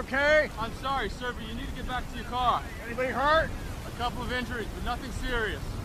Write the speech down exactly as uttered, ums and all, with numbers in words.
okay? I'm sorry, sir, but you need to get back to your car. Anybody hurt? A couple of injuries, but nothing serious.